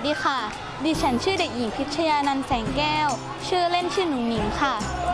ดีค่ะดิฉันชื่อเด็กหญิงพิชยานันท์แสงแก้วชื่อเล่นชื่อหนูหนิงค่ะ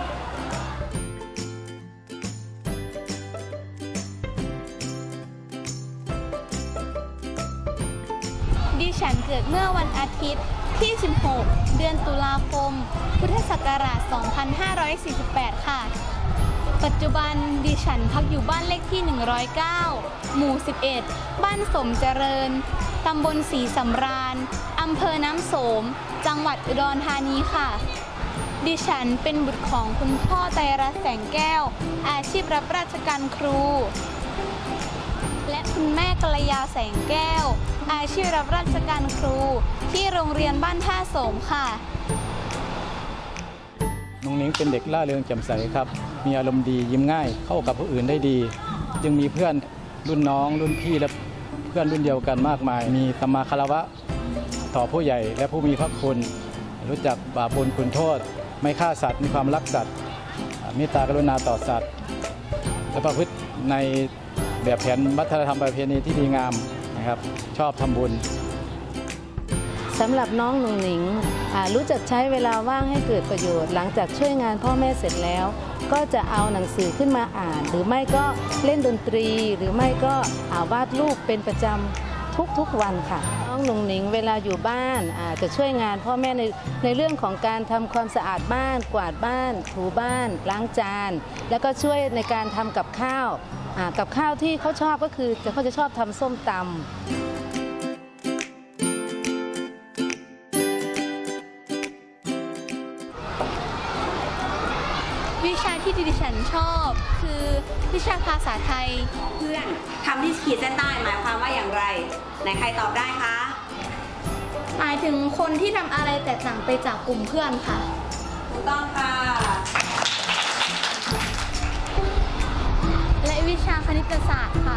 ดิฉันเกิดเมื่อวันอาทิตย์ที่ 16 เดือนตุลาคม พุทธศักราช 2548 ค่ะปัจจุบันดิฉันพักอยู่บ้านเลขที่ 109 หมู่ 11 บ้านสมเจริญ ตำบลศรีสำราญ อำเภอน้ำโสม จังหวัดอุดรธานีค่ะดิฉันเป็นบุตรของคุณพ่อไตรรัตน์แสงแก้วอาชีพรับราชการครูและคุณแม่กัลยาแสงแก้วอาชีพรับราชการครูที่โรงเรียนบ้านท่าโสมค่ะน้องนิ้งเป็นเด็กร่าเริงแจ่มใสครับมีอารมณ์ดียิ้มง่ายเข้ากับผู้อื่นได้ดีจึงมีเพื่อนรุ่นน้องรุ่นพี่และเพื่อนรุ่นเดียวกันมากมายมีสัมมาคารวะต่อผู้ใหญ่และผู้มีพระคุณรู้จักบาปบุญคุณโทษไม่ฆ่าสัตว์มีความรักสัตว์เมตตากรุณาต่อสัตว์และประพฤติในแบบแผนวัฒนธรรมประเพณีที่ดีงามนะครับชอบทำบุญสำหรับน้องหนุ่งหนิงรู้จักใช้เวลาว่างให้เกิดประโยชน์หลังจากช่วยงานพ่อแม่เสร็จแล้วก็จะเอาหนังสือขึ้นมาอ่านหรือไม่ก็เล่นดนตรีหรือไม่ก็วาดรูปเป็นประจำทุกวันค่ะน้องหนุ่งหนิงเวลาอยู่บ้านจะช่วยงานพ่อแม่ในเรื่องของการทำความสะอาดบ้านกวาดบ้านถูบ้านล้างจานแล้วก็ช่วยในการทำกับข้าวกับข้าวที่เขาชอบก็คือเขาจะชอบทำส้มตำวิชาที่ดิฉันชอบคือวิชาภาษาไทยเพื่อนคำที่ขีดเส้นใต้หมายความว่าอย่างไรไหนใครตอบได้คะหมายถึงคนที่ทำอะไรแตกต่างไปจากกลุ่มเพื่อนค่ะถูกต้องค่ะและวิชาคณิตศาสตร์ค่ะ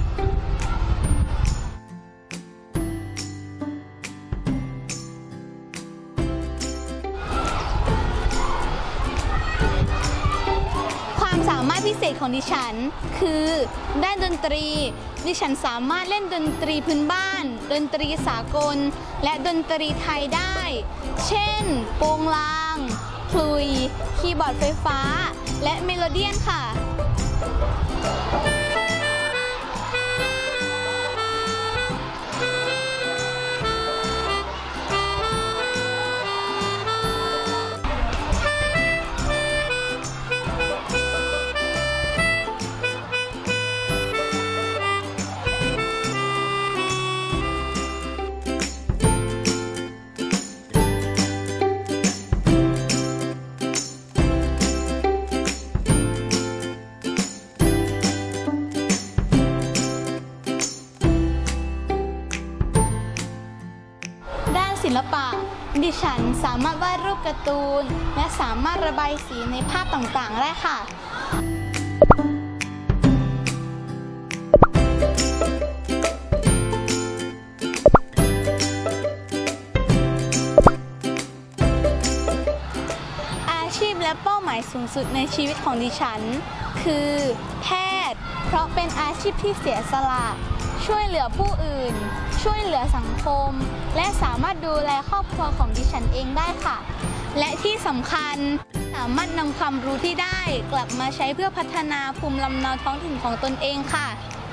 ความสามารถพิเศษของดิฉันคือด้านดนตรีดิฉันสามารถเล่นดนตรีพื้นบ้านดนตรีสากลและดนตรีไทยได้เช่นโปงลางคลุยคีย์บอร์ดไฟฟ้าและเมโลเดียนค่ะศิลปะดิฉันสามารถวาดรูปการ์ตูนและสามารถระบายสีในภาพต่างๆได้ค่ะอาชีพและเป้าหมายสูงสุดในชีวิตของดิฉันคือแพทย์เพราะเป็นอาชีพที่เสียสละช่วยเหลือผู้อื่นช่วยเหลือสังคมและสามารถดูแลครอบครัวของดิฉันเองได้ค่ะและที่สำคัญสามารถนำความรู้ที่ได้กลับมาใช้เพื่อพัฒนาภูมิลำเนาท้องถิ่นของตนเองค่ะ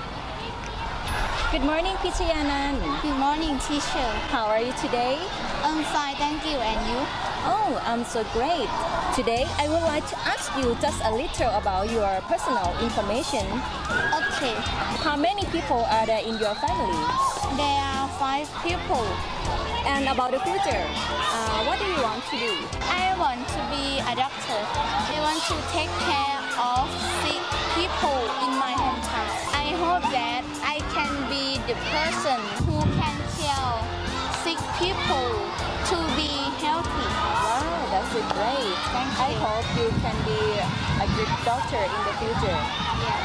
Good morning, Pichayanan. Good morning, teacher. How are you today? I'm fine, thank you. And you? Oh, I'm so great. Today, I would like to ask you just a little about your personal information. Okay. How many people are there in your family? There are 5 people. And about the future, what do you want to do? I want to be a doctor. I want to take care of sick people in my hometown. I hope that I can be the person who can cure sick people to be healthy. Wow, that's great. Thank you. I hope you can be a good doctor in the future. Yeah.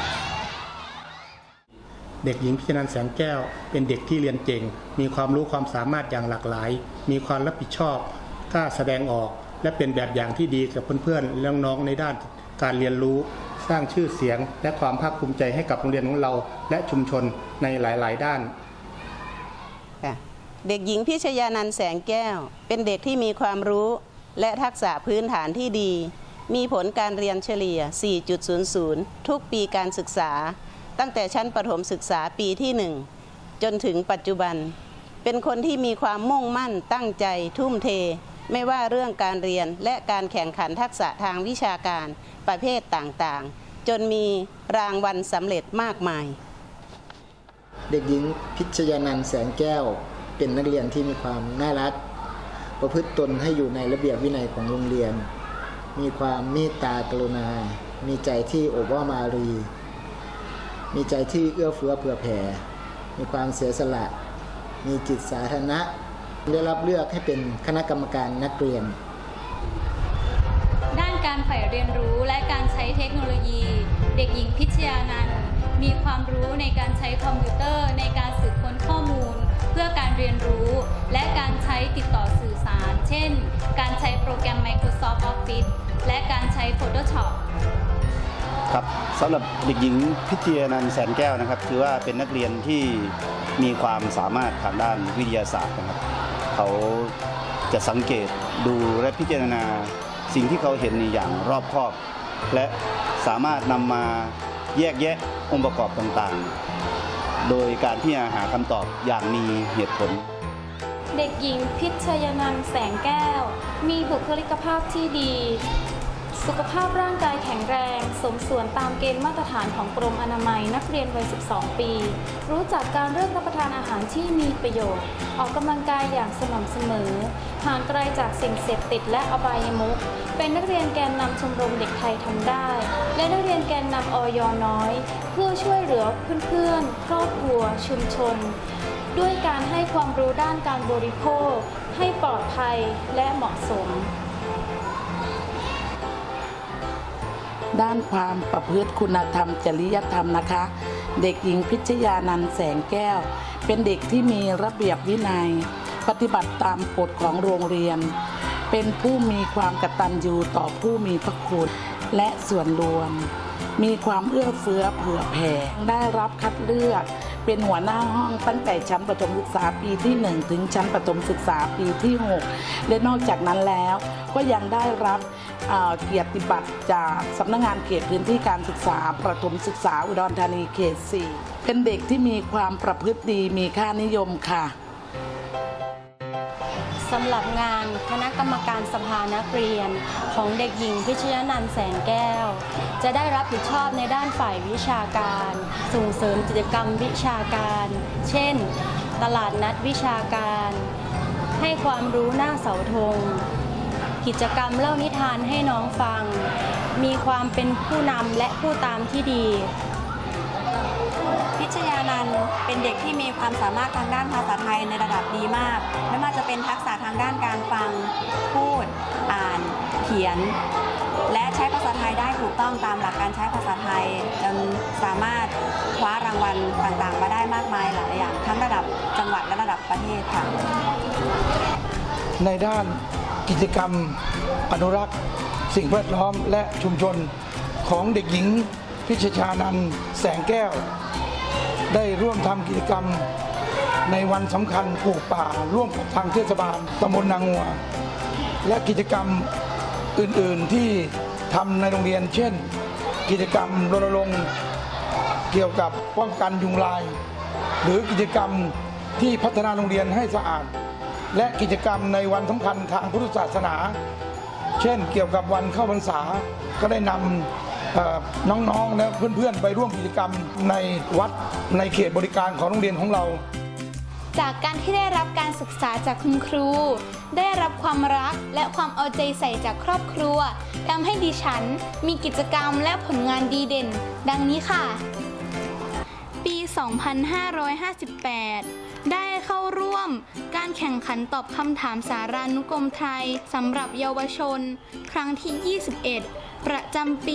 เด็กหญิงพิชนันท์แสงแก้วเป็นเด็กที่เรียนเก่งมีความรู้ความสามารถอย่างหลากหลายมีความรับผิดชอบกล้าแสดงออกและเป็นแบบอย่างที่ดีกับเพื่อนๆและน้องๆในด้านการเรียนรู้สร้างชื่อเสียงและความภาคภูมิใจให้กับโรงเรียนของเราและชุมชนในหลายๆด้านเด็กหญิงพิชยานันท์แสงแก้วเป็นเด็กที่มีความรู้และทักษะพื้นฐานที่ดีมีผลการเรียนเฉลี่ย 4.00 ทุกปีการศึกษาตั้งแต่ชั้นประถมศึกษาปีที่ 1 จนถึงปัจจุบันเป็นคนที่มีความมุ่งมั่นตั้งใจทุ่มเทไม่ว่าเรื่องการเรียนและการแข่งขันทักษะทางวิชาการประเภทต่างๆจนมีรางวัลสำเร็จมากมายเด็กหญิงพิชยานันท์แสงแก้วเป็นนักเรียนที่มีความน่ารักประพฤติตนให้อยู่ในระเบียบวินัยของโรงเรียนมีความเมตตากรุณามีใจที่โอบอ้อมอารีมีใจที่เอื้อเฟื้อเผื่อแผ่มีความเสียสละมีจิตสาธารณะได้รับเลือกให้เป็นคณะกรรมการนักเรียนด้านการใฝ่เรียนรู้และการใช้เทคโนโลยีเด็กหญิงพิชยานันท์มีความรู้ในการใช้คอมพิวเตอร์ในการสืบค้นข้อมูลเพื่อการเรียนรู้และการใช้ติดต่อสื่อสารเช่นการใช้โปรแกรม Microsoft Office และการใช้ Photoshop ครับสำหรับเด็กหญิงพิชยานันท์แสนแก้วนะครับถือว่าเป็นนักเรียนที่มีความสามารถทางด้านวิทยาศาสตร์นะครับเขาจะสังเกตดูและพิจารณาสิ่งที่เขาเห็นอย่างรอบคอบและสามารถนำมาแยกแยะองค์ประกอบต่างๆโดยการที่จะหาคำตอบอย่างมีเหตุผลเด็กหญิงพิชยานันท์แสงแก้วมีบุคลิกภาพที่ดีสุขภาพร่างกายแข็งแรงสมส่วนตามเกณฑ์มาตรฐานของกรมอนามัยนักเรียนวัย 12 ปีรู้จักการเลือกรับประทานอาหารที่มีประโยชน์ออกกำลังกายอย่างสม่ำเสมอห่างไกลจากสิ่งเสพติดและอบายมุขเป็นนักเรียนแกนนำชมรมเด็กไทยทำได้และนักเรียนแกนนำอย.น้อยเพื่อช่วยเหลือเพื่อนๆครอบครัวชุมชนด้วยการให้ความรู้ด้านการบริโภคให้ปลอดภัยและเหมาะสมด้านความประพฤติคุณธรรมจริยธรรมนะคะเด็กหญิงพิชยานันท์แสงแก้วเป็นเด็กที่มีระเบียบวินัยปฏิบัติตามกฎของโรงเรียนเป็นผู้มีความกตัญญูต่อผู้มีพระคุณและส่วนรวมมีความเอื้อเฟื้อเผื่อแผ่ได้รับคัดเลือกเป็นหัวหน้าห้องตั้งแต่ชั้นประถมศึกษาปีที่ 1 ถึงชั้นประถมศึกษาปีที่ 6 และนอกจากนั้นแล้วก็ยังได้รับเกียรติบัตรจากสำนักงานเขตพื้นที่การศึกษาประถมศึกษาอุดรธานีเขต 4เป็นเด็กที่มีความประพฤติดีมีค่านิยมค่ะสำหรับงานคณะกรรมการสภานักเรียนของเด็กหญิงพิชยานันท์แสงแก้วจะได้รับผิดชอบในด้านฝ่ายวิชาการส่งเสริมกิจกรรมวิชาการเช่นตลาดนัดวิชาการให้ความรู้หน้าเสาธงกิจกรรมเล่านิทานให้น้องฟังมีความเป็นผู้นำและผู้ตามที่ดีพิชยานันท์เป็นเด็กที่มีความสามารถทางด้านภาษาไทยในระดับดีมากไม่ว่าจะเป็นทักษะทางด้านการฟังพูดอ่านเขียนและใช้ภาษาไทยได้ถูกต้องตามหลักการใช้ภาษาไทยจนสามารถคว้ารางวัลต่างๆมาได้มากมายหลายอย่างทั้งระดับจังหวัดและระดับประเทศค่ะในด้านกิจกรรมอนุรักษ์สิ่งแวดล้อมและชุมชนของเด็กหญิงพิชยานันท์แสงแก้วได้ร่วมทำกิจกรรมในวันสำคัญปลูกป่าร่วมกับทางเทศบาลตำบลนางงัวและกิจกรรมอื่นๆที่ทำในโรงเรียนเช่นกิจกรรมรณรงค์เกี่ยวกับป้องกันยุงลายหรือกิจกรรมที่พัฒนาโรงเรียนให้สะอาดและกิจกรรมในวันสำคัญทางพุทธศาสนาเช่นเกี่ยวกับวันเข้าพรรษาก็ได้นำน้องๆและเพื่อนๆไปร่วมกิจกรรมในวัดในเขตบริการของโรงเรียนของเราจากการที่ได้รับการศึกษาจากคุณครูได้รับความรักและความเอาใจใส่จากครอบครัวทำให้ดิฉันมีกิจกรรมและผลงานดีเด่นดังนี้ค่ะปี 2558 ได้เข้าร่วมการแข่งขันตอบคำถามสารานุกรมไทยสำหรับเยาวชนครั้งที่ 21 ประจำปี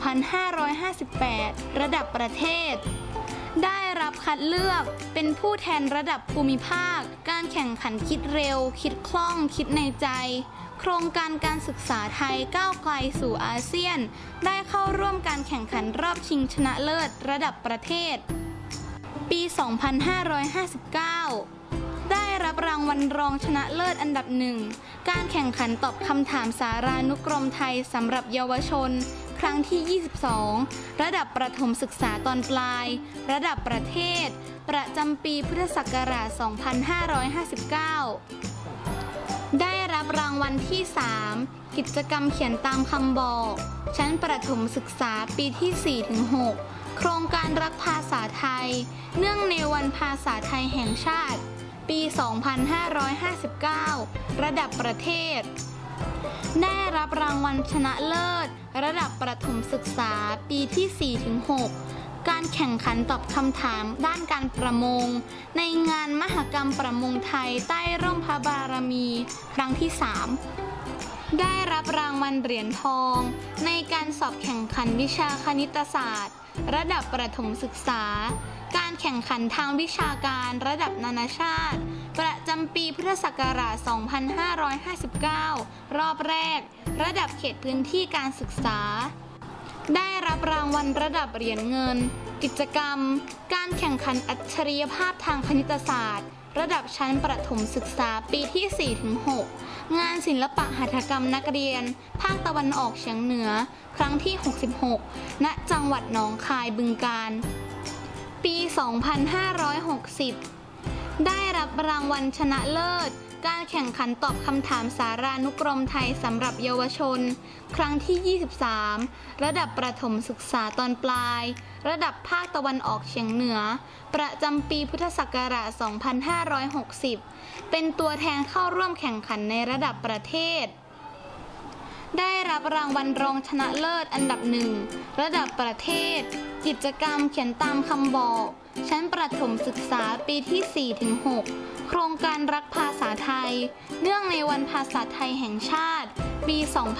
2558 ระดับประเทศได้รับคัดเลือกเป็นผู้แทนระดับภูมิภาคการแข่งขันคิดเร็วคิดคล่องคิดในใจโครงการการศึกษาไทยก้าวไกลสู่อาเซียนได้เข้าร่วมการแข่งขันรอบชิงชนะเลิศระดับประเทศปี 2559 ได้รับรรางวัลรองชนะเลิศอันดับหนึ่งการแข่งขันตอบคำถามสารานุกรมไทยสำหรับเยาวชนครั้งที่ 22 ระดับประถมศึกษาตอนปลายระดับประเทศประจำปีพุทธศักราช 2559 ได้รับรางวัลที่ 3 กิจกรรมเขียนตามคำบอกชั้นประถมศึกษาปีที่ 4-6 โครงการรักภาษาไทยเนื่องในวันภาษาไทยแห่งชาติปี 2559 ระดับประเทศได้รับรางวัลชนะเลิศระดับประถมศึกษาปีที่ 4-6 การแข่งขันตอบคำถามด้านการประมงในงานมหกรรมประมงไทยใต้ร่มพระบารมีครั้งที่ 3 ได้รับรางวัลเหรียญทองในการสอบแข่งขันวิชาคณิตศาสตร์ระดับประถมศึกษาการแข่งขันทางวิชาการระดับนานาชาติประจำปีพุทธศักราช 2559 รอบแรกระดับเขตพื้นที่การศึกษาได้รับรางวัลระดับเหรียญเงินกิจกรรมการแข่งขันอัจฉริยภาพทางคณิตศาสตร์ระดับชั้นประถมศึกษาปีที่ 4-6 งานศิลปะหัตถกรรมนักเรียนภาคตะวันออกเฉียงเหนือครั้งที่ 66 ณ จังหวัดหนองคายบึงกาฬปี 2560 ได้รับรางวัลชนะเลิศการแข่งขันตอบคำถามสารานุกรมไทยสำหรับเยาวชนครั้งที่ 23 ระดับประถมศึกษาตอนปลายระดับภาคตะวันออกเฉียงเหนือประจำปีพุทธศักราช 2560 เป็นตัวแทนเข้าร่วมแข่งขันในระดับประเทศได้รับรางวัลรองชนะเลิศอันดับหนึ่งระดับประเทศกิจกรรมเขียนตามคำบอกชั้นประถมศึกษาปีที่ 4-6 โครงการรักภาษาไทยเนื่องในวันภาษาไทยแห่งชาติปี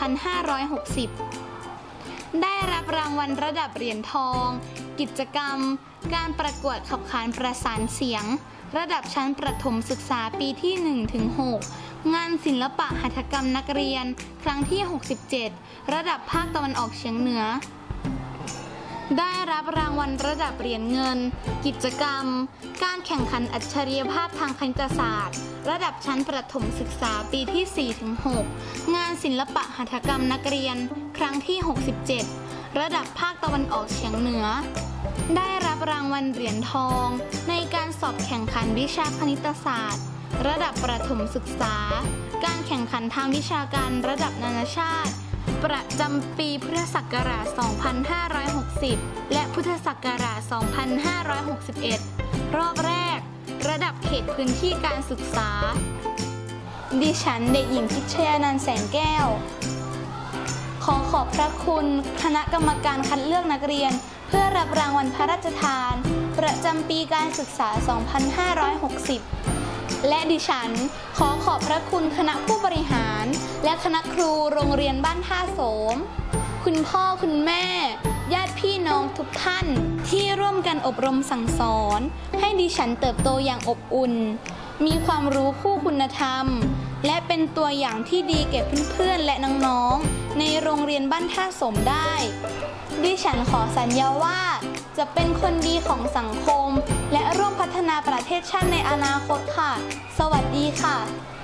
2560 ได้รับรางวัลระดับเหรียญทองกิจกรรมการประกวดขับขานประสานเสียงระดับชั้นประถมศึกษาปีที่ 1-6 งานศิลปะหัตถกรรมนักเรียนครั้งที่ 67 ระดับภาคตะวันออกเฉียงเหนือได้รับรางวัลระดับเหรียญเงินกิจกรรมการแข่งขันอัจฉริยภาพทางคณิตศาสตร์ระดับชั้นประถมศึกษาปีที่ 4-6 งานศิลปะหัตถกรรมนักเรียนครั้งที่ 67 ระดับภาคตะวันออกเฉียงเหนือได้รับรางวัลเหรียญทองในการสอบแข่งขันวิชาคณิตศาสตร์ระดับประถมศึกษาการแข่งขันทางวิชาการระดับนานาชาติประจำปีพุทธศักราช 2560 และพุทธศักราช 2561 รอบแรกระดับเขตพื้นที่การศึกษาดิฉันเด็กหญิงพิชยานันท์แสงแก้วขอขอบพระคุณคณะกรรมการคัดเลือกนักเรียนเพื่อรับรางวัลพระราชทานประจำปีการศึกษา 2560 และดิฉันขอขอบพระคุณคณะผู้บริหารและคณะครูโรงเรียนบ้านท่าโสมคุณพ่อคุณแม่ญาติพี่น้องทุกท่านที่ร่วมกันอบรมสั่งสอนให้ดิฉันเติบโตอย่างอบอุ่นมีความรู้คู่คุณธรรมและเป็นตัวอย่างที่ดีแก่เพื่อนๆและน้องๆในโรงเรียนบ้านท่าโสมได้ดิฉันขอสัญญาว่าจะเป็นคนดีของสังคมและร่วมพัฒนาประเทศชาติในอนาคตค่ะสวัสดีค่ะ